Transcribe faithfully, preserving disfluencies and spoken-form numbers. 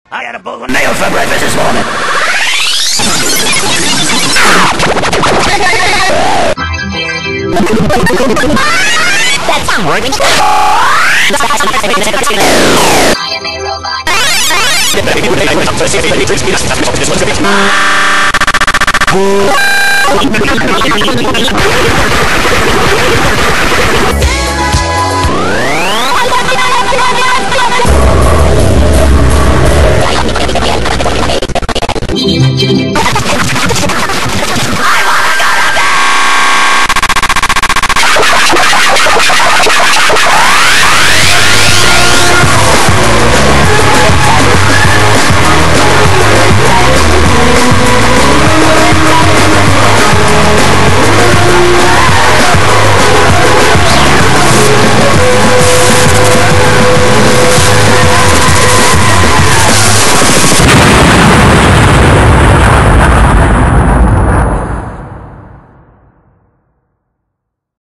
I had a bowl of nails for breakfast this morning. That's not working. I am a robot.